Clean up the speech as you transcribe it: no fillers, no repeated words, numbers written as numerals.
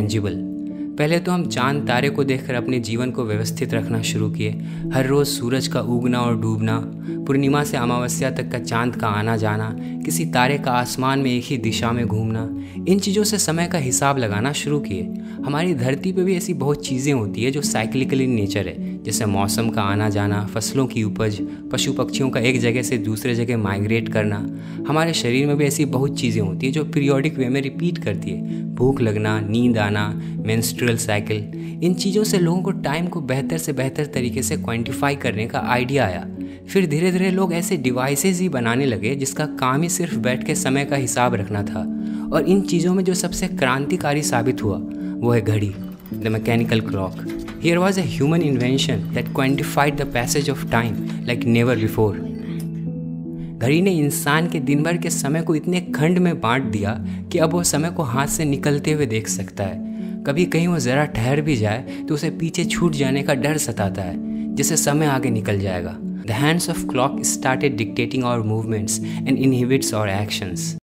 Tangible. पहले तो हम चांद तारे को देखकर अपने जीवन को व्यवस्थित रखना शुरू किए। हर रोज़ सूरज का उगना और डूबना, पूर्णिमा से अमावस्या तक का चांद का आना जाना, किसी तारे का आसमान में एक ही दिशा में घूमना, इन चीज़ों से समय का हिसाब लगाना शुरू किए। हमारी धरती पे भी ऐसी बहुत चीज़ें होती है जो साइक्लिकल इन नेचर है, जैसे मौसम का आना जाना, फसलों की उपज, पशु पक्षियों का एक जगह से दूसरे जगह माइग्रेट करना। हमारे शरीर में भी ऐसी बहुत चीज़ें होती हैं जो पीरियोडिक वे में रिपीट करती है। भूख लगना, नींद आना, मेंस्ट्रुअल साइकिल, इन चीज़ों से लोगों को टाइम को बेहतर से बेहतर तरीके से क्वांटिफाई करने का आइडिया आया। फिर धीरे धीरे लोग ऐसे डिवाइसेस ही बनाने लगे जिसका काम ही सिर्फ बैठ के समय का हिसाब रखना था। और इन चीज़ों में जो सबसे क्रांतिकारी साबित हुआ वो है घड़ी, the mechanical clock. Here was a human invention that quantified the passage of time like never before. घड़ी ने इंसान के दिन भर के समय को इतने खंड में बांट दिया कि अब वो समय को हाथ से निकलते हुए देख सकता है। कभी कहीं वो ज़रा ठहर भी जाए तो उसे पीछे छूट जाने का डर सताता है, जिससे समय आगे निकल जाएगा। The hands of clock started dictating our movements and inhibits our actions.